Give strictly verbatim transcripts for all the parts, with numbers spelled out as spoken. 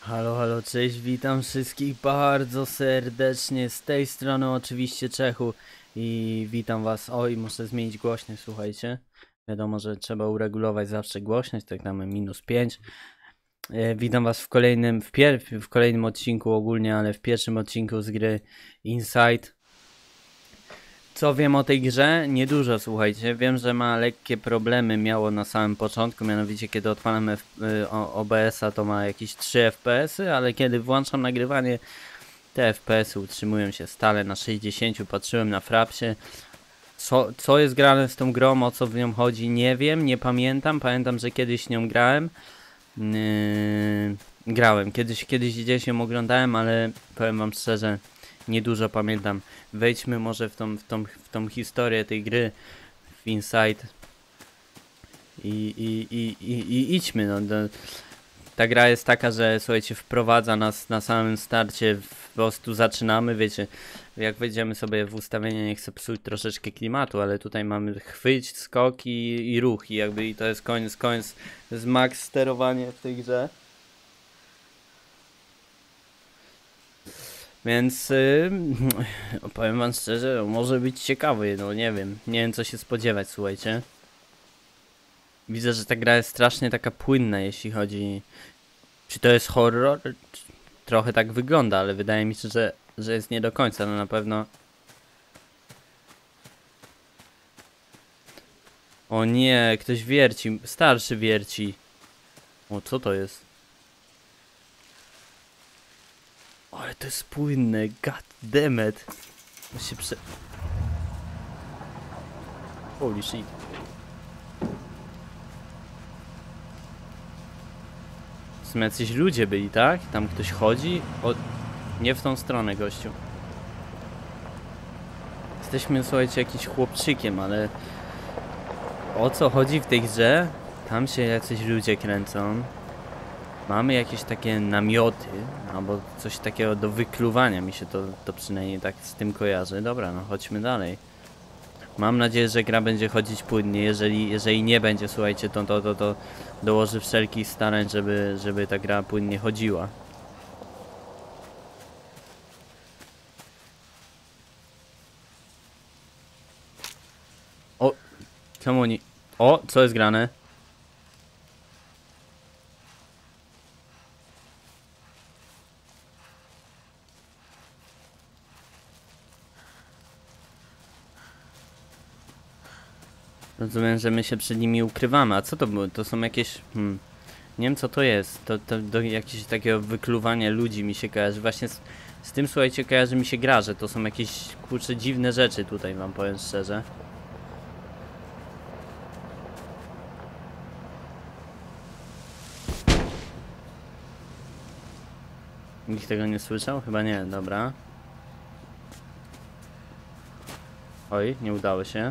Halo, halo, cześć, witam wszystkich bardzo serdecznie, z tej strony oczywiście Czechu i witam was. Oj, muszę zmienić głośność, słuchajcie. Wiadomo, że trzeba uregulować zawsze głośność, tak damy minus pięć. E, witam was w kolejnym, w, pier w kolejnym odcinku ogólnie, ale w pierwszym odcinku z gry Inside. Co wiem o tej grze? Niedużo, słuchajcie. Wiem, że ma lekkie problemy, miało na samym początku, mianowicie kiedy odpalam y, O B S-a to ma jakieś trzy F P S-y, ale kiedy włączam nagrywanie, te F P S-y utrzymują się stale na sześćdziesięciu. Patrzyłem na Frapsie. Co, co jest grane z tą grą, o co w nią chodzi, nie wiem, nie pamiętam. Pamiętam, że kiedyś nią grałem. Yy, grałem, kiedyś, kiedyś gdzieś ją oglądałem, ale powiem wam szczerze, niedużo pamiętam. Wejdźmy może w tą, w tą, w tą historię tej gry, w Inside i, i, i, i, i idźmy. No, do, ta gra jest taka, że słuchajcie, wprowadza nas na samym starcie, w, po prostu zaczynamy, wiecie, jak wejdziemy sobie w ustawienie, nie chcę psuć troszeczkę klimatu, ale tutaj mamy chwyć, skok i, i ruch i jakby i to jest koniec, koniec, to jest max sterowanie w tej grze. Więc yy, powiem wam szczerze, może być ciekawy, no nie wiem, nie wiem co się spodziewać, słuchajcie. Widzę, że ta gra jest strasznie taka płynna, jeśli chodzi... Czy to jest horror? Trochę tak wygląda, ale wydaje mi się, że, że jest nie do końca, no na pewno... O nie, ktoś wierci, starszy wierci. O, co to jest? Ale to jest płynne, god damn it. To się prze... Holy shit. Są jacyś ludzie byli, tak? Tam ktoś chodzi? O... Nie w tą stronę, gościu. Jesteśmy, słuchajcie, jakiś chłopczykiem, ale... O co chodzi w tej grze? Tam się jacyś ludzie kręcą. Mamy jakieś takie namioty, albo coś takiego do wykluwania, mi się to, to przynajmniej tak z tym kojarzy. Dobra, no chodźmy dalej. Mam nadzieję, że gra będzie chodzić płynnie. Jeżeli, jeżeli nie będzie, słuchajcie, to, to, to, to dołoży wszelkich starań, żeby, żeby ta gra płynnie chodziła. O! Czemu oni... O! Co jest grane? Rozumiem, że my się przed nimi ukrywamy. A co to było? To są jakieś... Hmm. Nie wiem co to jest. To, to do jakiegoś takiego wykluwania ludzi mi się kojarzy. Właśnie z, z tym, słuchajcie, kojarzy mi się gra, że to są jakieś, kurczę, dziwne rzeczy tutaj, wam powiem szczerze. Nikt tego nie słyszał? Chyba nie, dobra. Oj, nie udało się.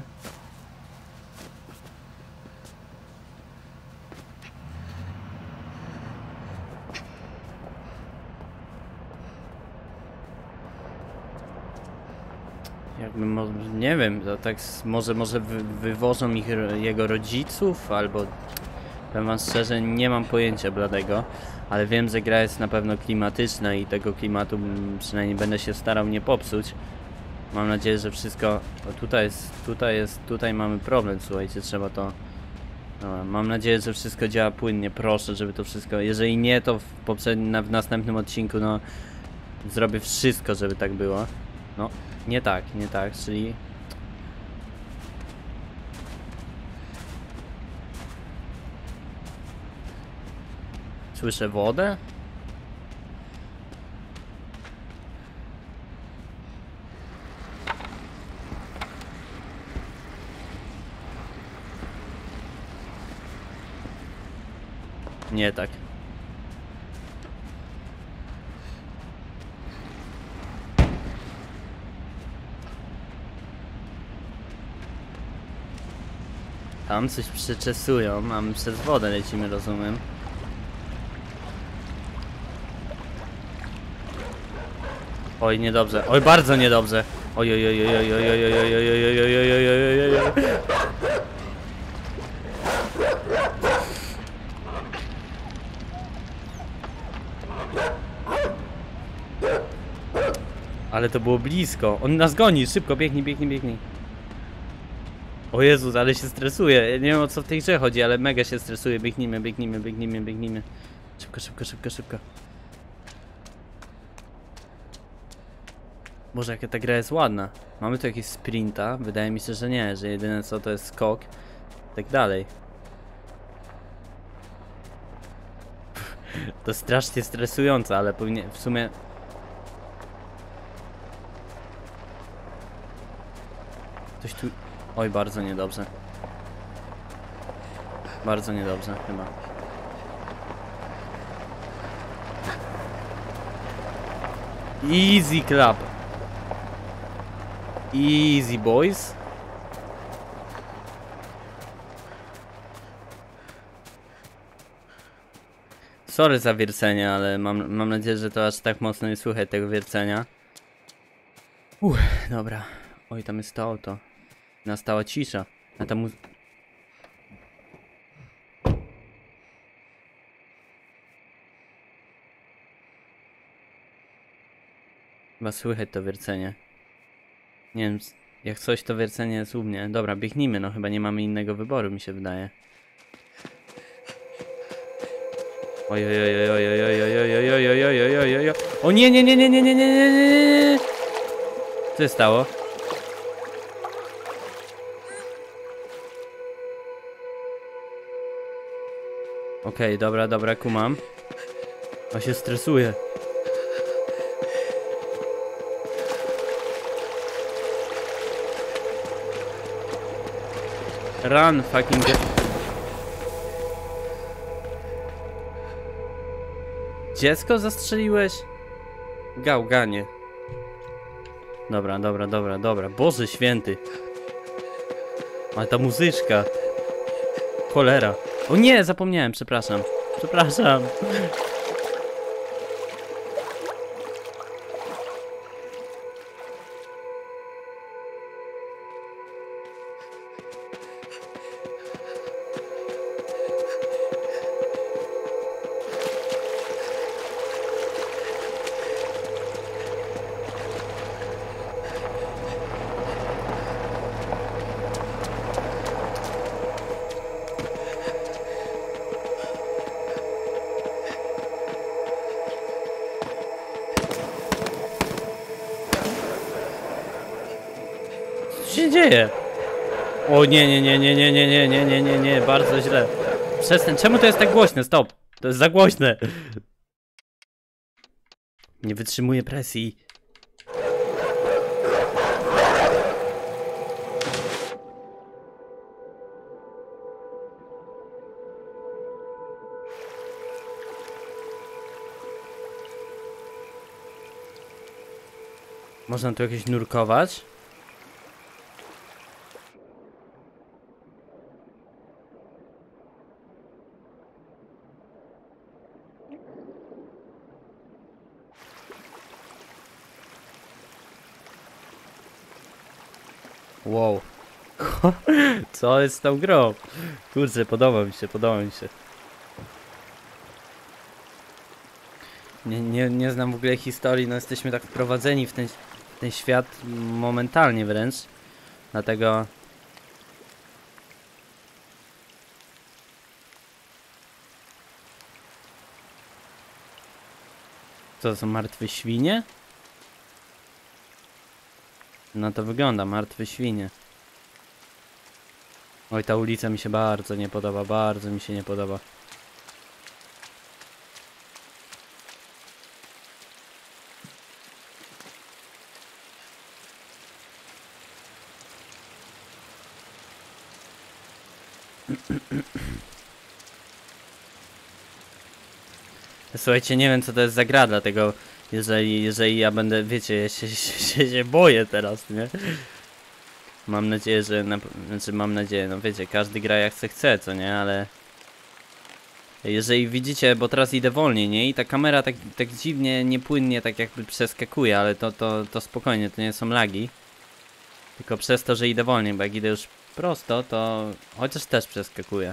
Jakby, mo nie wiem, to tak może, może wy wywożą ich jego rodziców, albo... Powiem wam szczerze, nie mam pojęcia bladego, ale wiem, że gra jest na pewno klimatyczna i tego klimatu przynajmniej będę się starał nie popsuć. Mam nadzieję, że wszystko... O, tutaj jest, tutaj jest, tutaj mamy problem, słuchajcie, trzeba to... No, mam nadzieję, że wszystko działa płynnie, proszę, żeby to wszystko... Jeżeli nie, to w poprzednim, w następnym odcinku, no... Zrobię wszystko, żeby tak było. No, nie tak, nie tak, czyli... Słyszę wodę? Nie tak. Tam coś przeczesują, a my przez wodę lecimy, rozumiem. Oj, niedobrze. Oj, bardzo niedobrze. Oj, oj, oj, oj, oj, oj, oj, oj, oj, oj, oj, oj, oj, oj, oj, oj. Ale to było blisko. On nas goni, szybko, biegnij, biegnij, biegnij. O Jezus, ale się stresuje. Ja nie wiem, o co w tej grze chodzi, ale mega się stresuje. Biegnijmy, biegnijmy, biegnijmy, biegnijmy. Szybko, szybko, szybko, szybko. Boże, jaka ta gra jest ładna. Mamy tu jakieś sprinta? Wydaje mi się, że nie, że jedyne co to jest skok. Tak dalej. To strasznie stresujące, ale powinien w sumie... Coś tu... Oj, bardzo niedobrze. Bardzo niedobrze, chyba. Easy clap. Easy boys. Sorry za wiercenie, ale mam, mam nadzieję, że to aż tak mocno nie słychać tego wiercenia. Uff, dobra. Oj, tam jest to auto. Nastała cisza. A tam mu... Chyba słychać to wiercenie. Nie wiem, jak coś to wiercenie jest u mnie. Dobra, biegnijmy, no chyba nie mamy innego wyboru, mi się wydaje. Oj, oj, oj, oj, oj, oj, oj, oj, oj, oj, oj, oj, oj, oj. O nie, nie, nie, nie, nie, nie, nie, nie, nie, nie. Co się stało? Okej, okay, dobra, dobra, kumam. On się stresuje. Run, fucking get... Dziecko zastrzeliłeś? Gałganie. Dobra, dobra, dobra, dobra. Boże święty. Ale ta muzyczka. Cholera. O nie, zapomniałem, przepraszam. Przepraszam. Co się dzieje? O nie, nie, nie, nie, nie, nie, nie, nie, nie, nie, nie, bardzo źle. Przestań, czemu to jest tak głośne? Stop, to jest za głośne. Nie wytrzymuję presji. Można tu jakieś nurkować? Wow. Co jest z tą grą? Kurczę, podoba mi się, podoba mi się. Nie, nie, nie znam w ogóle historii, no jesteśmy tak wprowadzeni w ten, w ten świat momentalnie wręcz. Dlatego... Co to są martwe świnie? No to wygląda, martwe świnie. Oj, ta ulica mi się bardzo nie podoba, bardzo mi się nie podoba. Słuchajcie, nie wiem co to jest za gra, dlatego jeżeli, jeżeli ja będę, wiecie, ja się, się, się, się boję teraz, nie? Mam nadzieję, że, na, znaczy mam nadzieję, no wiecie, każdy gra jak se chce, co nie, ale... Jeżeli widzicie, bo teraz idę wolniej, nie? I ta kamera tak, tak dziwnie, niepłynnie tak jakby przeskakuje, ale to, to, to spokojnie, to nie są lagi. Tylko przez to, że idę wolniej, bo jak idę już prosto, to chociaż też przeskakuje.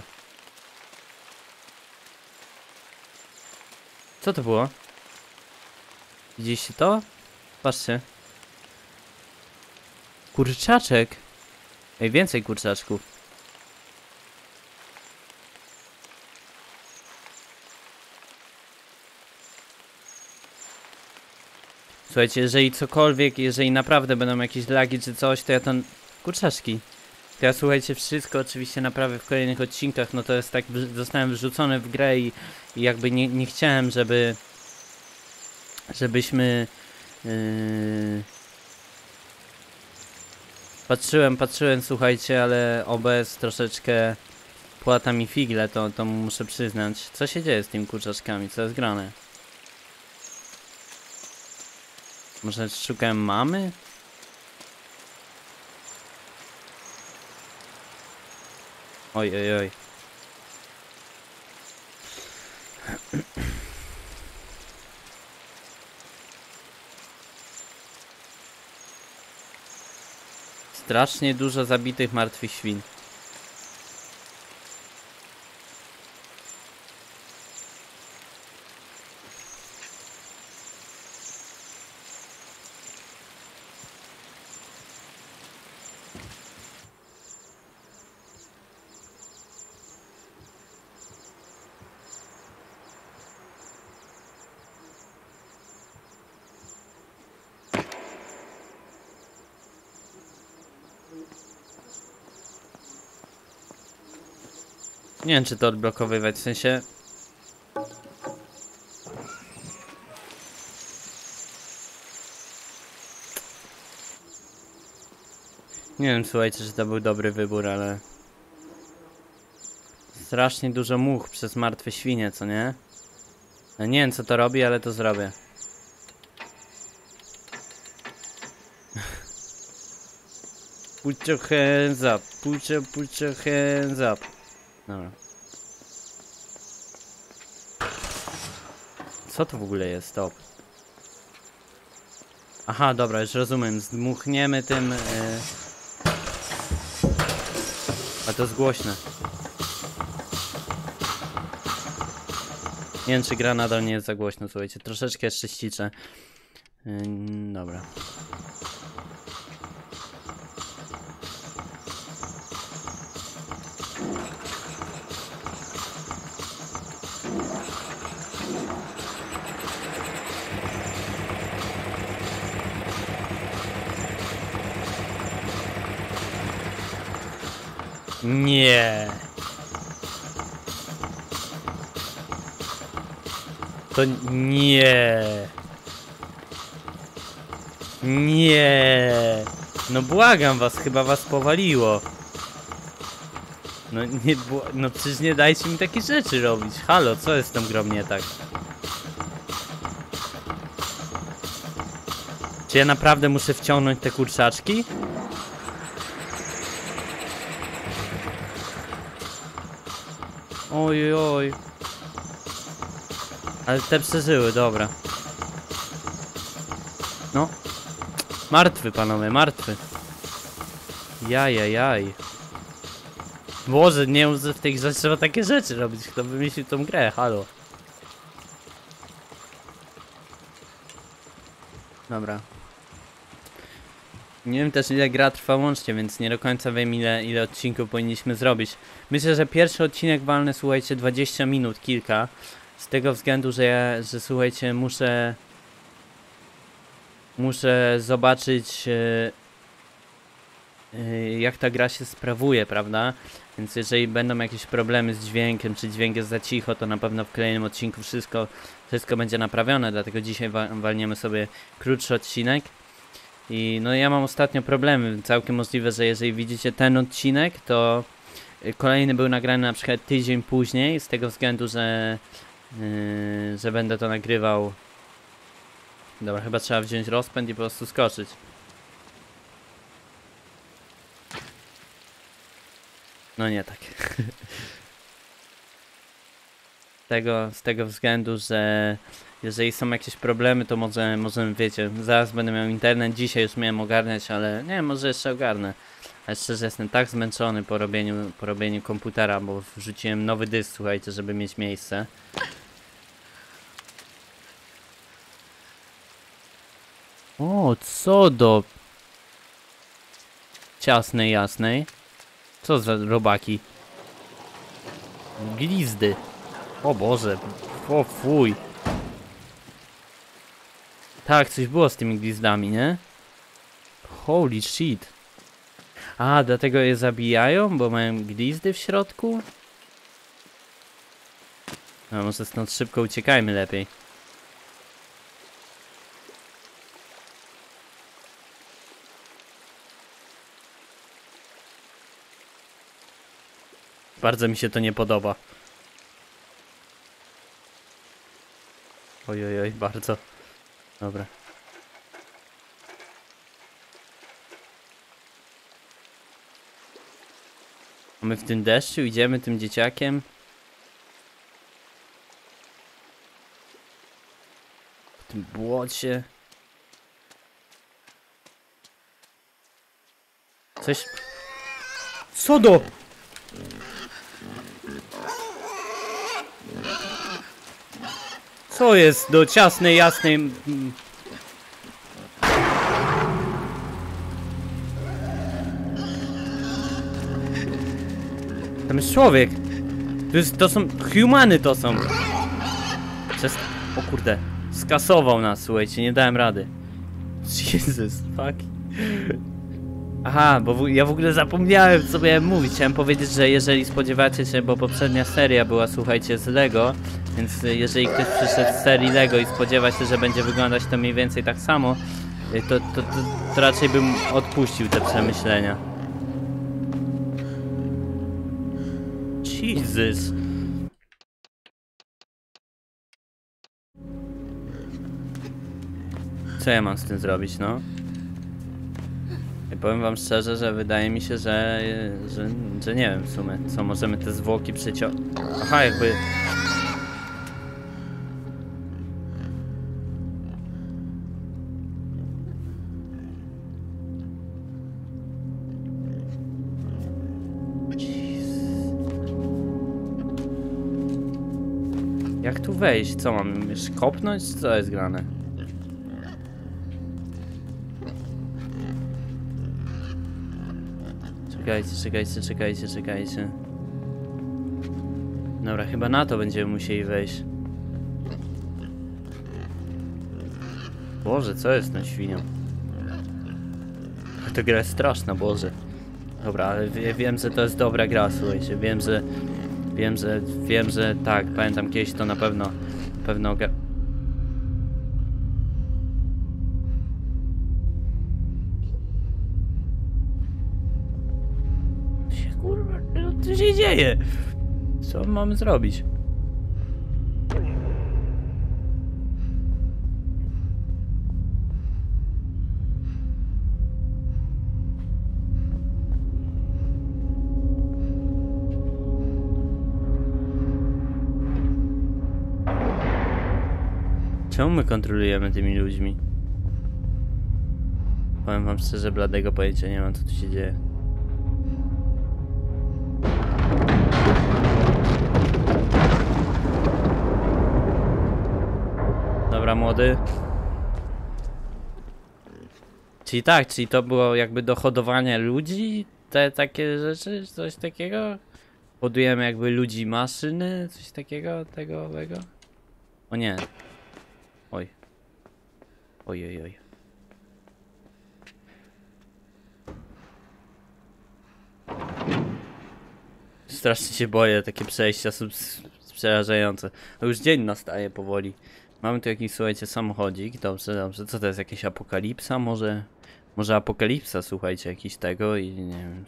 Co to było? Widzieliście to? Patrzcie. Kurczaczek? Ej, więcej kurczaczków. Słuchajcie, jeżeli cokolwiek, jeżeli naprawdę będą jakieś lagi czy coś, to ja to... Kurczaczki. To ja, słuchajcie, wszystko oczywiście naprawię w kolejnych odcinkach, no to jest tak, zostałem wrzucony w grę i, i jakby nie, nie chciałem, żeby... Żebyśmy... Yy... Patrzyłem, patrzyłem, słuchajcie, ale O B S troszeczkę płata mi figle, to, to muszę przyznać. Co się dzieje z tymi kurczaczkami? Co jest grane? Może szukałem mamy? Oj, oj, oj. Strasznie dużo zabitych martwych świn. Nie wiem, czy to odblokowywać, w sensie... Nie wiem, słuchajcie, czy to był dobry wybór, ale... Strasznie dużo much przez martwe świnie, co nie? Ja nie wiem, co to robi, ale to zrobię. Put your hands up, put your, put your hands up. Dobra. Co to w ogóle jest? Stop. Aha, dobra, już rozumiem. Zdmuchniemy tym... Yy... A to jest głośne. Nie wiem, czy gra nadal nie jest za głośno, słuchajcie. Troszeczkę jeszcze ściszę. Yy, dobra. Nie. To nie. Nie. No błagam was, chyba was powaliło. No nie, no przecież nie dajcie mi takie rzeczy robić. Halo, co jest z tą grą nie tak? Czy ja naprawdę muszę wciągnąć te kurczaczki? Oj, oj. Ale te przeżyły, dobra. No. Martwy, panowie, martwy. Jajajaj. Boże, nie wiem, że w tej grze trzeba takie rzeczy robić. Kto wymyślił tą grę, halo. Dobra. Nie wiem też, ile gra trwa łącznie, więc nie do końca wiem, ile, ile odcinków powinniśmy zrobić. Myślę, że pierwszy odcinek walnę, słuchajcie, dwadzieścia minut, kilka. Z tego względu, że ja, że słuchajcie, muszę... Muszę zobaczyć... Yy, yy, jak ta gra się sprawuje, prawda? Więc jeżeli będą jakieś problemy z dźwiękiem, czy dźwięk jest za cicho, to na pewno w kolejnym odcinku wszystko, wszystko będzie naprawione. Dlatego dzisiaj wa walniemy sobie krótszy odcinek. I no ja mam ostatnio problemy, całkiem możliwe, że jeżeli widzicie ten odcinek, to kolejny był nagrany na przykład tydzień później, z tego względu, że, yy, że będę to nagrywał. Dobra, chyba trzeba wziąć rozpęd i po prostu skoczyć. No nie tak. z, tego, z tego względu, że jeżeli są jakieś problemy, to może, może wiecie, zaraz będę miał internet, dzisiaj już miałem ogarniać, ale nie, może jeszcze ogarnę. Ale szczerze jestem tak zmęczony po robieniu, po robieniu komputera, bo wrzuciłem nowy dysk, słuchajcie, żeby mieć miejsce. O, co do... ciasnej, jasnej. Co za robaki? Glizdy. O Boże. O fuj. Tak, coś było z tymi glizdami, nie? Holy shit. A, dlatego je zabijają, bo mają glizdy w środku? No, może stąd szybko uciekajmy lepiej. Bardzo mi się to nie podoba. Oj, oj, oj, bardzo. Dobra. A my w tym deszczu idziemy tym dzieciakiem. W tym błocie. Coś... Co do... Co jest do ciasnej, jasnej... Tam jest człowiek. To, jest, to są... Humany to są. Przez... O kurde. Skasował nas, słuchajcie, nie dałem rady. Jesus, fuck. Aha, bo w, ja w ogóle zapomniałem, co miałem mówić. Chciałem powiedzieć, że jeżeli spodziewacie się, bo poprzednia seria była, słuchajcie, z Lego, więc jeżeli ktoś przyszedł z serii Lego i spodziewa się, że będzie wyglądać to mniej więcej tak samo, to, to, to, to raczej bym odpuścił te przemyślenia. Jesus. Co ja mam z tym zrobić, no? I powiem wam szczerze, że wydaje mi się, że, że, że nie wiem w sumie, co możemy te zwłoki przyciągnąć. Aha, jakby... Jak tu wejść? Co mam już kopnąć? Co jest grane? Czekajcie, czekajcie, czekajcie, czekajcie. Dobra, chyba na to będziemy musieli wejść. Boże, co jest z tą świnią? Ta gra jest straszna, Boże. Dobra, ale wie, wiem, że to jest dobra gra, słuchajcie. Wiem, że... Wiem, że... Wiem, że tak, pamiętam kiedyś to na pewno... Pewno... Kurwa, co się dzieje? Co mamy zrobić? Czemu my kontrolujemy tymi ludźmi? Powiem wam szczerze, bladego pojęcia nie mam, co tu się dzieje. Dobra, młody. Czyli tak, czyli to było jakby dohodowanie ludzi? Te takie rzeczy? Coś takiego? Hodujemy jakby ludzi maszyny? Coś takiego? Tego, tego? O nie. Oj. Oj, oj, oj. Strasznie się boję, takie przejścia są przerażające. No już dzień nastaje powoli. Mamy tu jakiś, słuchajcie, samochodzik. Dobrze, dobrze. Co to jest? Jakaś apokalipsa? Może... Może apokalipsa, słuchajcie, jakiś tego i nie wiem...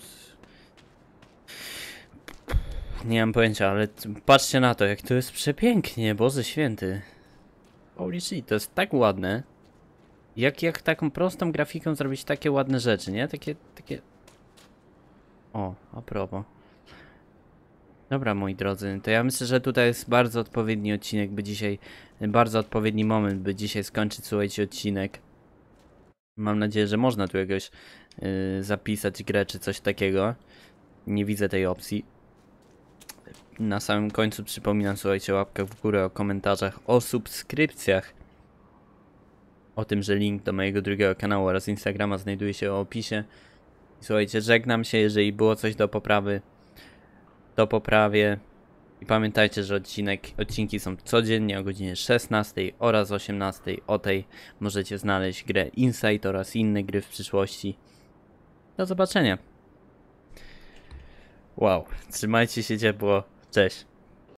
Nie mam pojęcia, ale patrzcie na to, jak to jest przepięknie, Boże Święty. Holy shit, to jest tak ładne. Jak, jak taką prostą grafiką zrobić takie ładne rzeczy, nie? Takie, takie... O, a propos. Dobra, moi drodzy, to ja myślę, że tutaj jest bardzo odpowiedni odcinek, by dzisiaj... Bardzo odpowiedni moment, by dzisiaj skończyć, słuchajcie, odcinek. Mam nadzieję, że można tu jakoś yy, zapisać grę, czy coś takiego. Nie widzę tej opcji. Na samym końcu przypominam, słuchajcie, o łapkach w górę, o komentarzach, o subskrypcjach. O tym, że link do mojego drugiego kanału oraz Instagrama znajduje się w opisie. Słuchajcie, żegnam się, jeżeli było coś do poprawy, to poprawię. I pamiętajcie, że odcinek, odcinki są codziennie o godzinie szesnastej oraz osiemnastej. O tej możecie znaleźć grę Inside oraz inne gry w przyszłości. Do zobaczenia. Wow, trzymajcie się ciepło. Cześć.